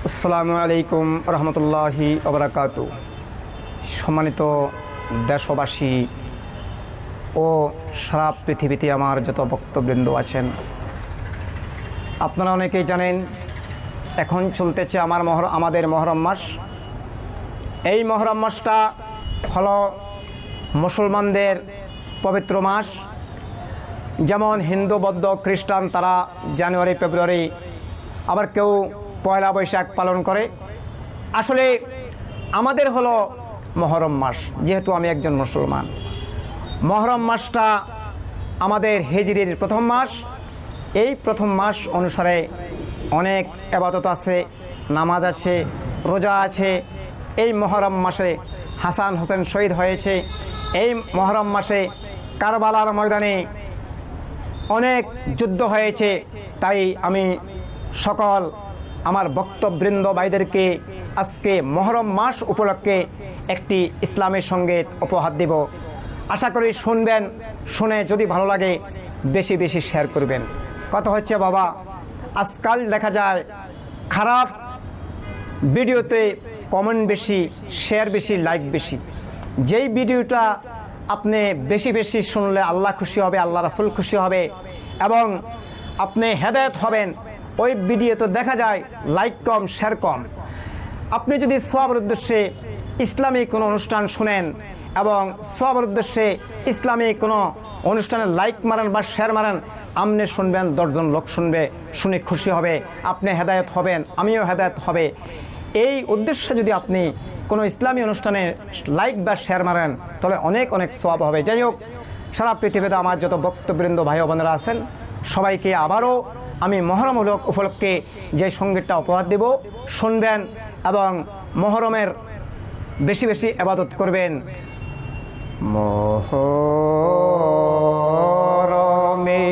আসসালামু আলাইকুম রহমতুল্লাহি ওবারাকাতু। সম্মানিত দেশবাসী ও সারা পৃথিবীতে আমার যত ভক্তবৃন্দ আছেন, আপনারা অনেকেই জানেন এখন চলতেছে আমাদের মহরম মাস। এই মহরম মাসটা হলো মুসলমানদের পবিত্র মাস। যেমন হিন্দু, বৌদ্ধ, খ্রিস্টান তারা জানুয়ারি, ফেব্রুয়ারি, আবার কেউ পয়লা বৈশাখ পালন করে। আসলে আমাদের হলো মহরম মাস। যেহেতু আমি একজন মুসলমান, মহরম মাসটা আমাদের হিজরির প্রথম মাস। এই প্রথম মাস অনুসারে অনেক ইবাদত আছে, নামাজ আছে, রোজা আছে। এই মহরম মাসে হাসান হোসেন শহীদ হয়েছে। এই মহরম মাসে কারবালার ময়দানে অনেক যুদ্ধ হয়েছে। তাই আমি সকল আমার ভক্তবৃন্দ ভাইদেরকে আজকে মহরম মাস উপলক্ষে একটি ইসলামের সঙ্গীত উপহার দেব। আশা করি শুনবেন, শুনে যদি ভালো লাগে বেশি বেশি শেয়ার করবেন। কথা হচ্ছে বাবা, আজকাল দেখা যায় খারাপ ভিডিওতে কমেন্ট বেশি, শেয়ার বেশি, লাইক বেশি। যেই ভিডিওটা আপনি বেশি বেশি শুনলে আল্লাহ খুশি হবে, আল্লাহ রাসূল খুশি হবে এবং আপনি হেদায়েত হবেন, ওই ভিডিওতে দেখা যায় লাইক কম, শেয়ার কম। আপনি যদি সওয়াবের উদ্দেশ্যে ইসলামিক কোনো অনুষ্ঠান শুনেন এবং সওয়াবের উদ্দেশ্যে ইসলামিক কোনো অনুষ্ঠানে লাইক মারেন বা শেয়ার মারেন, আপনি শুনবেন, 10 জন লোক শুনবে, শুনে খুশি হবে, আপনি হেদায়েত হবেন, আমিও হেদায়েত হবে। এই উদ্দেশ্যে যদি আপনি কোনো ইসলামী অনুষ্ঠানে লাইক বা শেয়ার মারেন তাহলে অনেক অনেক সওয়াব হবে। যাই হোক, সারা পৃথিবীতে আমার যত ভক্তবৃন্দ ভাই ও বোনেরা আছেন সবাইকে আবারও আমি মহরম উপলক্ষে যে সঙ্গীতটা উপহার দেব, শুনবেন এবং মহরমের বেশি বেশি ইবাদত করবেন। মহরমে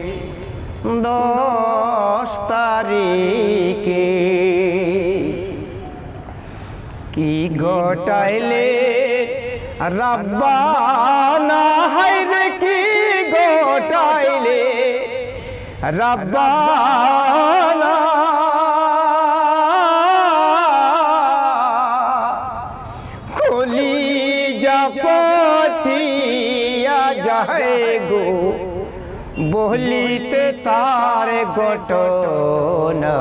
10 তারিখে কি গোটাইলে রাব্বানা, হায়রে কি গোটাইলে রাব্বানা, কলিজা ফাটিয়া যায় গো বলিতে তার ঘটনা।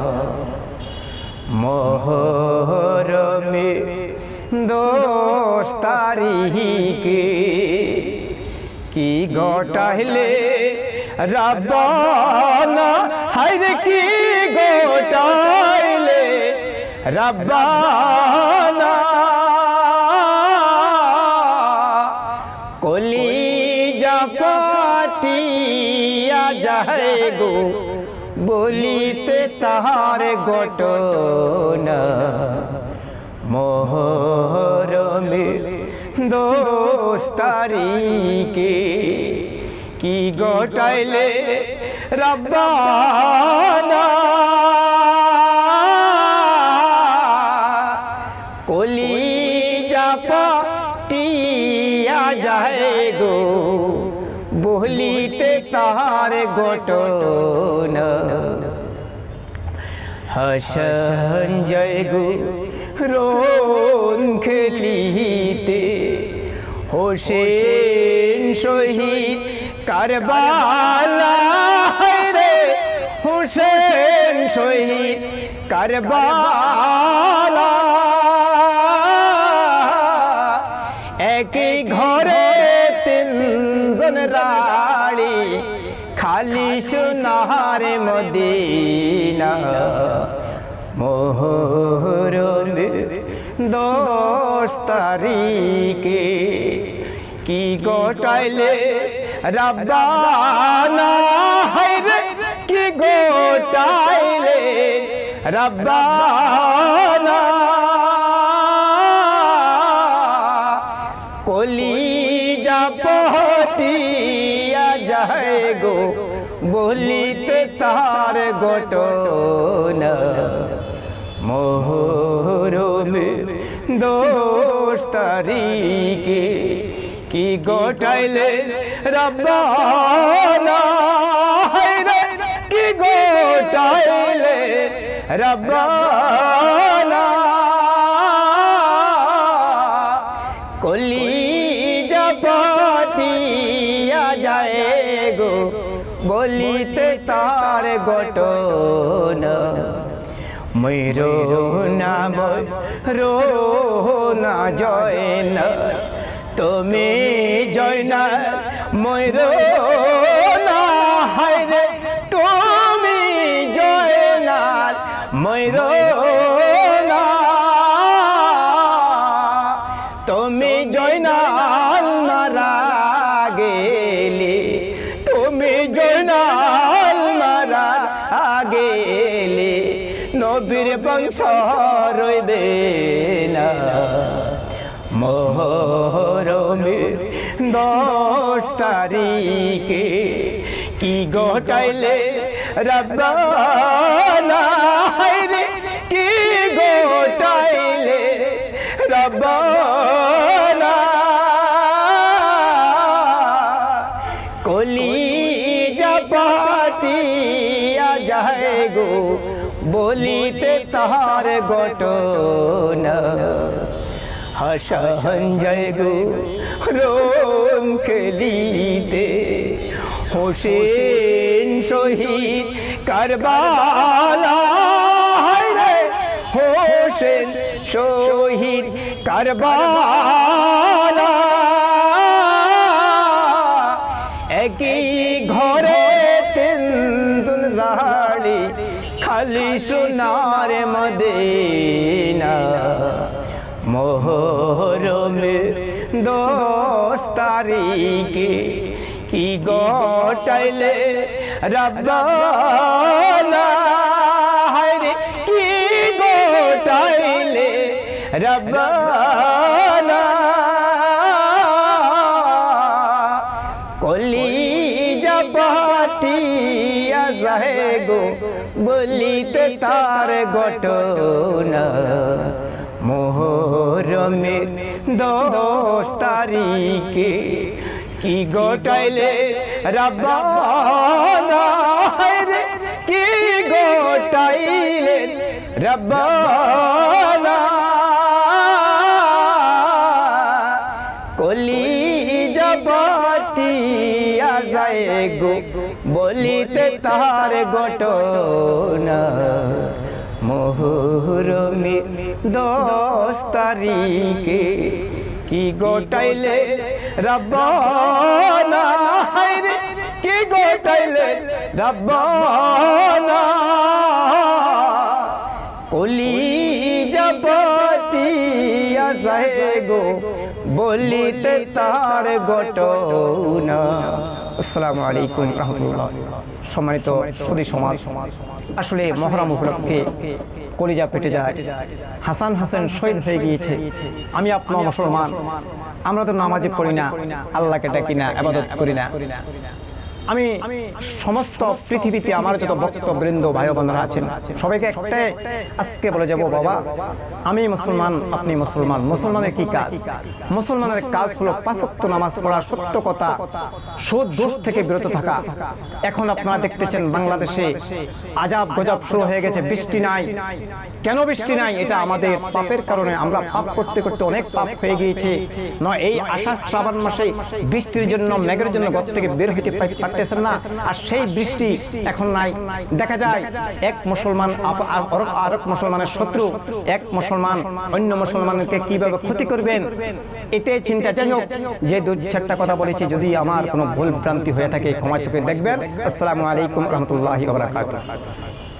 মহরমে 10 তারিখে কি গোটাইলে রাব্বানা, হায়রে কি গোটাইলে রাব্বানা, কলিজা ফাটিয়া যায় গো বলিতে তাহার ঘটনা। মহরমে 10 তারিখে কি গোটাইলে রাব্বানা, কলিজা ফাটিয়া যায় গো বলিতে তাহার ঘটনা। হাসান যায় গো রোন খেলিতে, হোসেন শহীদ কারবালা, রে হোসেন শহীদ কারবালা। একই ঘরে 3 জন রানী, খালি সোনারে মদিনা। মহরমে 10 তারিখে কি গোটাইলে রাব্বানা, হায়রে কি গোটাইলে রাব্বানা, কলিজা ফাটিয়া যায় গো বলিতে তার ঘটনা। মহরমে 10 তারিখে কি গোটাইলে রব্বানা কি গোটাইলে রব্বানা বলিতে তার ঘটনা ময়ূর নাম রোনা জয় না তুমি জয় না ময়ূর না হায় রে তুমি জয় না ময়ূর না তুমি জয় না মারা গেলে তুমি জয় না মারা গেলে নবীর বংশ রইবে না মোহরমে 10 তারিখে কি ঘটাইলে রব্বানা হায়রে কি ঘটাইলে রব্বানা কলিজা পাটিয়া যায় গো বলিতে তাহার ঘটনা হাসান যায় গো রোম খেলিতে হোসেন শহীদ কারবালা রে হোসেন শহীদ কারবালা একই ঘরে 3 রাড়ি খালি সোনার মদিনা মোহরমে 10 তারিখে কি ঘটাইলে রব্বানা হায়রে কি ঘটাইলে রব্বানা কলিজা পাটিয়া যায় গো বলিতে তার ঘটনা মোহরমে 10 তারিখে কি ঘটাইলে রব্বানা হায়রে কি ঘটাইলে রব্বানা কলিজা পাটিয়া যায় গো বলিতে তার ঘটনা মোহরমে 10 তারিখে কি ঘটাইলে রব্বানা হায়রে কি ঘটাইলে রব্বানা কলিজা পাটিয়া যায় গো বলিতে তার ঘটনা। আসসালামু আলাইকুম রাহমাতুল্লাহ। সম্মানিত সুধী সমাজ, আসলে মহরম উপলক্ষে কলিজা পেটে যায়। হাসান হোসেন শহীদ হয়ে গিয়েছে। আমি আপনার মুসলমান, আমরা তো নামাজে পড়ি না, আল্লাহকে ডাকি না, ইবাদত করি না। আমি সমস্ত পৃথিবীতে আমার যত ভক্তবৃন্দ ভাই বোনেরা আছেন সবাইকে একটাই আজকে বলে যাব, বাবা আমি মুসলমান, আপনি মুসলমান। মুসলমানের কি কাজ? মুসলমানের কাজ হলো 5 ওয়াক্ত নামাজ পড়া, সত্য কথা, সুদ ঘুষ থেকে বিরত থাকা। এখন আপনারা দেখতেছেন বাংলাদেশে আজাব গজব শুরু হয়ে গেছে, বৃষ্টি নাই। কেন বৃষ্টি নাই? এটা আমাদের পাপের কারণে। আমরা পাপ করতে করতে অনেক পাপ হয়ে গিয়েছে। নয় এই আষাঢ় শ্রাবণ মাসে বৃষ্টির জন্য, মেঘের জন্য ঘর থেকে বের হইতে পারতেছেন না, আর সেই বৃষ্টি এখন নাই। দেখা যায় এক মুসলমান আরেক মুসলমানের শত্রু, এক মুসলমান অন্য মুসলমানকে কিভাবে ক্ষতি করবেন এটাই চিন্তা। যাই হোক, যে 2-4টা কথা বলেছি, যদি আমার কোনো ভুল ভ্রান্তি হয়ে থাকে ক্ষমা চোখে দেখবেন। আসসালামু আলাইকুম রহমতুল্লাহি ওয়া বারাকাতুহু।